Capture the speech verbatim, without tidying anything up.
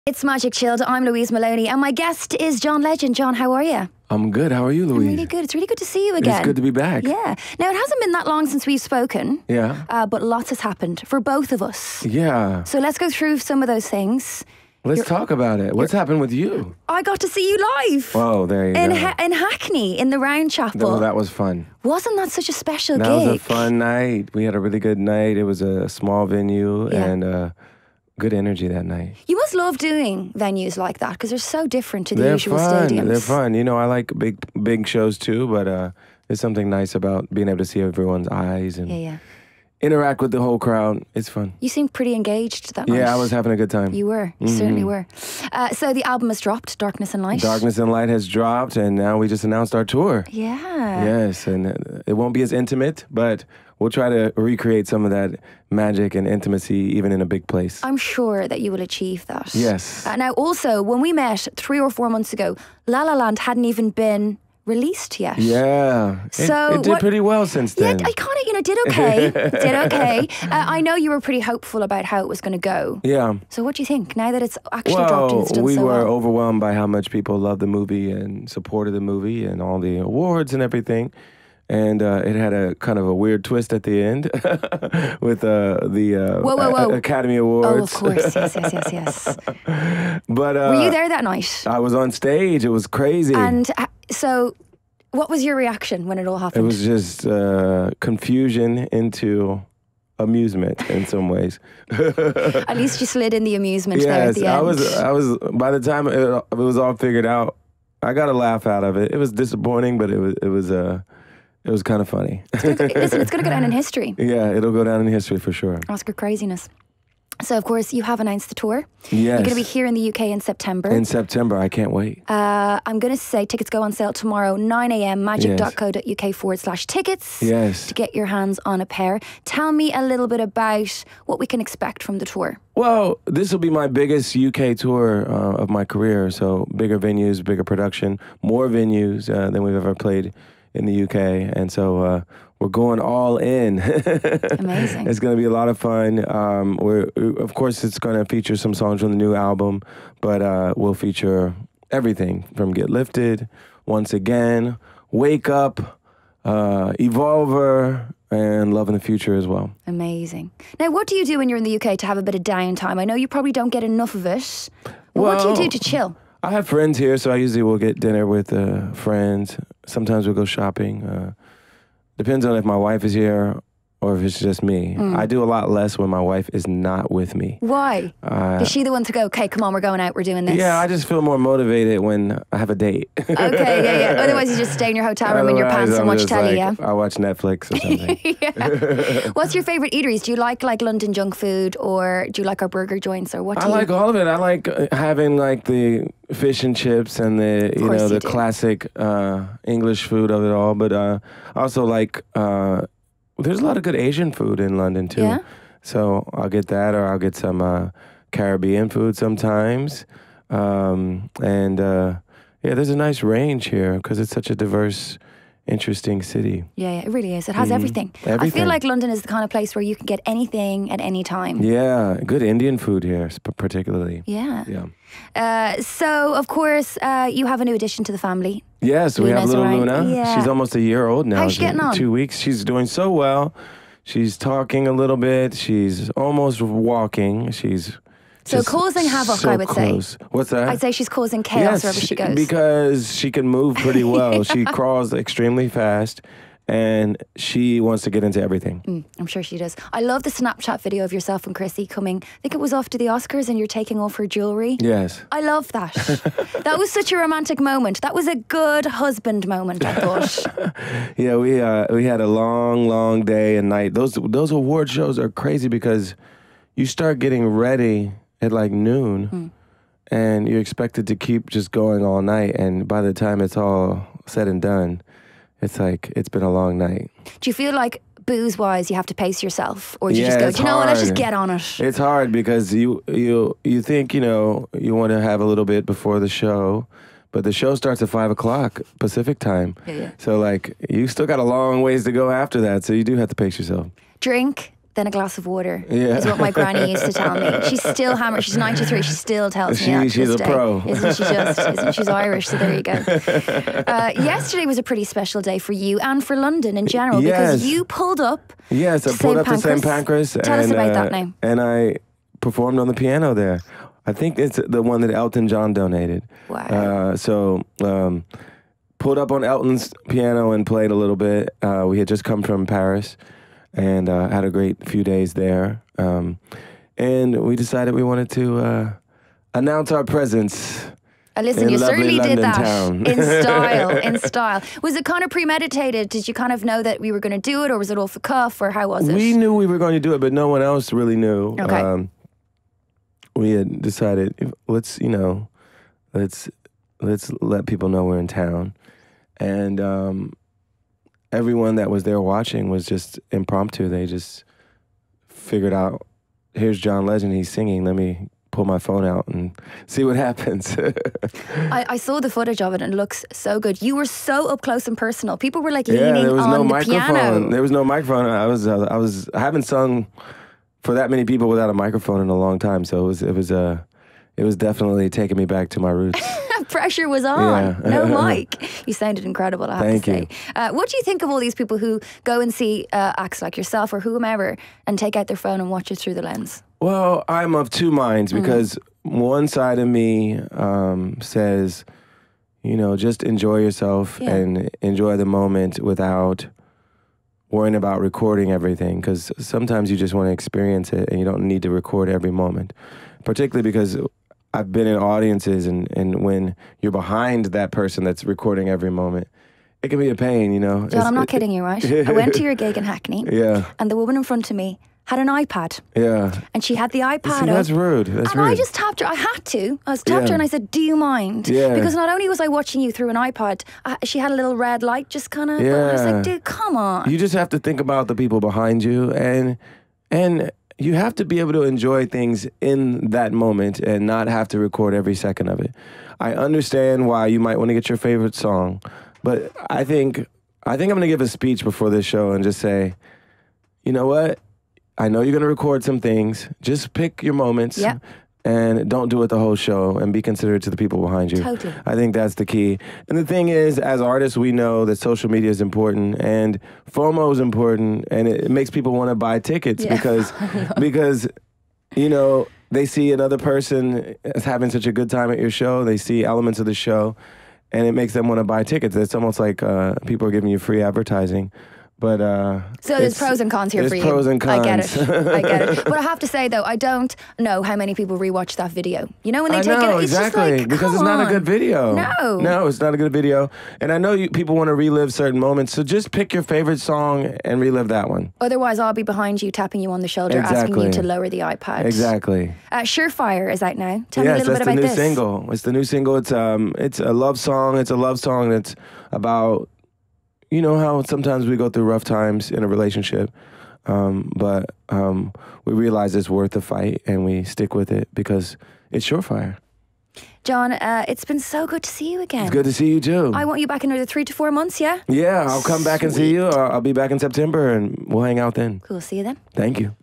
It's Magic Chilled. I'm Louise Molony, and my guest is John Legend. John, how are you? I'm good. How are you, Louise? I'm really good. It's really good to see you again. It's good to be back. Yeah. Now, it hasn't been that long since we've spoken. Yeah. Uh, but lots has happened for both of us. Yeah. So let's go through some of those things. Let's You're, talk about it. What's happened with you? I got to see you live. Oh, there you in go. Ha- in Hackney, in the Round Chapel. Oh, that was fun. Wasn't that such a special that gig? That was a fun night. We had a really good night. It was a small venue Yeah. and uh, good energy that night. You must love doing venues like that because they're so different to the They're usual fun. stadiums. They're fun. You know, I like big big shows too, but uh, there's something nice about being able to see everyone's eyes and Yeah, yeah. interact with the whole crowd. It's fun. You seemed pretty engaged that night. Yeah, I was having a good time. You were. You Mhm. certainly were. Uh, so the album has dropped, Darkness and Light. Darkness and Light has dropped, and now we just announced our tour. Yeah. Yes, and uh, it won't be as intimate, but we'll try to recreate some of that magic and intimacy even in a big place. I'm sure that you will achieve that. Yes. Uh, now, also, when we met three or four months ago, La La Land hadn't even been released yet. Yeah. So it, it did what- pretty well since Yeah, then. I kind of, you know, did okay. did okay. Uh, I know you were pretty hopeful about how it was going to go. Yeah. So what do you think now that it's actually dropped and Well, it's done we so were well? overwhelmed by how much people loved the movie and supported the movie and all the awards and everything. And uh, it had a kind of a weird twist at the end with uh, the uh, Whoa, whoa, whoa. A- Academy Oh, Awards. of course. Yes, yes, yes, yes. But uh, Were you there that night? I was on stage. It was crazy. And uh, so, what was your reaction when it all It happened? was just uh, confusion into amusement in some ways. At least you slid in the amusement there at Yes, the end. I was. I was. By the time it, it was all figured out, I got a laugh out of it. It was disappointing, but it was. It was. Uh, it was kind of funny. Listen, it's going to go down in history. Yeah, it'll go down in history for sure. Oscar craziness. So, of course, you have announced the tour. Yes. You're going to be here in the U K in September. In September. I can't wait. Uh, I'm going to say tickets go on sale tomorrow, nine a.m, magic.co.uk forward slash tickets. Yes. To get your hands on a pair. Tell me a little bit about what we can expect from the tour. Well, this will be my biggest U K tour uh, of my career. So bigger venues, bigger production, more venues uh, than we've ever played in the U K. And so uh, we're going all in. Amazing. It's going to be a lot of fun. Um, we're, of course, it's going to feature some songs from the new album, but uh, we'll feature everything from Get Lifted, Once Again, Wake Up, uh, Evolver, and Love in the Future as well. Amazing. Now, what do you do when you're in the U K to have a bit of downtime? I know you probably don't get enough of it. But what do you Well, do to chill? I have friends here, so I usually will get dinner with uh, friends. Sometimes we'll go shopping. Uh, depends on if my wife is here or if it's just me. Mm. I do a lot less when my wife is not with me. Why? Uh, Is she the one to go, okay, come on, we're going out, we're doing this? yeah, I just feel more motivated when I have a date. Okay, yeah, yeah. Otherwise, you just stay in your hotel room in your Otherwise, pants and I'm watch just telly, like, yeah? I watch Netflix or something. yeah. What's your favourite eateries? Do you like like London junk food or do you like our burger joints or what do I you... like all of it. I like uh, having like the fish and chips and the you course know you the do. classic uh, English food of it all. But uh, I also like uh, there's a lot of good Asian food in London too. Yeah? So I'll get that, or I'll get some uh, Caribbean food sometimes. Um, and uh, yeah, there's a nice range here because it's such a diverse, interesting city. Yeah, yeah, it really is. It has Mhm. everything. I feel Everything. like London is the kind of place where you can get anything at any time. Yeah, good Indian food here, sp- particularly. Yeah. Yeah. Uh, so, of course, uh, you have a new addition to the family. Yes, we have Luna's little around. Luna. Yeah. She's almost a year old now. How's she getting on? Two weeks. She's doing so well. She's talking a little bit. She's almost walking. She's So just causing havoc, so I would say. close. What's that? I'd say she's causing chaos yes, wherever she goes. because she can move pretty well. She crawls extremely fast, and she wants to get into everything. Mm, I'm sure she does. I love the Snapchat video of yourself and Chrissy coming. I think it was after the Oscars and you're taking off her jewellery. Yes. I love that. That was such a romantic moment. That was a good husband moment, I thought. Yeah, we uh, we had a long, long day and night. Those those award shows are crazy because you start getting ready at like noon, Mm. and you're expected to keep just going all night. And by the time it's all said and done, it's like it's been a long night. Do you feel like booze-wise you have to pace yourself? Or do you Yeah, just go, it's do you know what, let's just hard. get on it? It's hard because you you you think you know you want to have a little bit before the show. But the show starts at five o'clock Pacific time. Yeah, yeah. So like you still got a long ways to go after that. So you do have to pace yourself. Drink than a glass of water, Yeah. is what my granny used to tell me. She's still hammered. She's ninety-three. She still tells She- me that to she's this a day. pro. Isn't she just? Isn't she's Irish? So there you go. Uh, yesterday was a pretty special day for you and for London in general because Yes. you pulled up. Yes, I to pulled Saint up to Saint Pancras. Pancras. Tell us and, about uh, that now. And I performed on the piano there. I think it's the one that Elton John donated. Wow. Uh, so um, pulled up on Elton's piano and played a little bit. Uh, we had just come from Paris and uh, had a great few days there. Um, and we decided we wanted to uh, announce our presence. Uh, listen, in you lovely certainly did London that town. in style. In style. Was it kind of premeditated? Did you kind of know that we were going to do it, or was it off the cuff, or how was it? We knew we were going to do it, but no one else really knew. Okay. Um, we had decided, let's, you know, let's let's let people know we're in town. And um, everyone that was there watching was just impromptu. They just figured out, here's John Legend, he's singing, let me pull my phone out and see what happens. I, I saw the footage of it and it looks so good. You were so up close and personal. People were like Yeah, leaning there was on no the microphone. piano. There was no microphone. I was, uh, I was, I haven't sung for that many people without a microphone in a long time. So it was, it was, uh, it was definitely taking me back to my roots. Pressure was on. Yeah. No mic. You sounded incredible, I have Thank to say. you. Uh, what do you think of all these people who go and see uh, acts like yourself or whomever and take out their phone and watch it through the lens? Well, I'm of two minds because Mm. one side of me um, says, you know, just enjoy yourself Yeah. and enjoy the moment without worrying about recording everything, because sometimes you just want to experience it and you don't need to record every moment, particularly because I've been in audiences and, and when you're behind that person that's recording every moment, it can be a pain, you know. John, I'm not it- kidding you, right? I went to your gig in Hackney Yeah, and the woman in front of me had an iPad yeah. and she had the iPad See, up. that's rude. That's And rude. I just tapped her. I had to. I was tapped Yeah. her and I said, "Do you mind?" Yeah. Because not only was I watching you through an iPod, I, she had a little red light just kind of. I was Yeah. like, "Dude, come on." You just have to think about the people behind you, and and you have to be able to enjoy things in that moment and not have to record every second of it. I understand why you might want to get your favorite song, but I think I think I'm going to give a speech before this show and just say, you know what? I know you're going to record some things. Just pick your moments. Yeah. And don't do it the whole show and be considerate to the people behind you. Totally. I think that's the key. And the thing is, as artists, we know that social media is important and FOMO is important, and it, it makes people want to buy tickets Yeah. because, because, you know, they see another person as having such a good time at your show. They see elements of the show, and it makes them want to buy tickets. It's almost like uh, people are giving you free advertising. But uh, So there's it's- pros and cons here there's for you. pros and cons. I get it. I get it. But I have to say though, I don't know how many people rewatch that video. You know when they I take know, it, it's exactly, just like, because come it's not on. a good video. No. No, it's not a good video. And I know you, people want to relive certain moments, so just pick your favorite song and relive that one. Otherwise, I'll be behind you, tapping you on the shoulder, asking Exactly. you to lower the iPad. Exactly. Uh, Surefire is out now. Tell yes, me a little that's bit the about new this. single. It's the new single. It's um, it's a love song. It's a love song that's about, you know how sometimes we go through rough times in a relationship, um, but um, we realize it's worth the fight and we stick with it because it's surefire. John, uh, it's been so good to see you again. It's good to see you too. I want you back in another three to four months, yeah? Yeah, I'll come back and see you. I'll I'll be back in September and we'll hang out then. Cool, see you then. Thank you.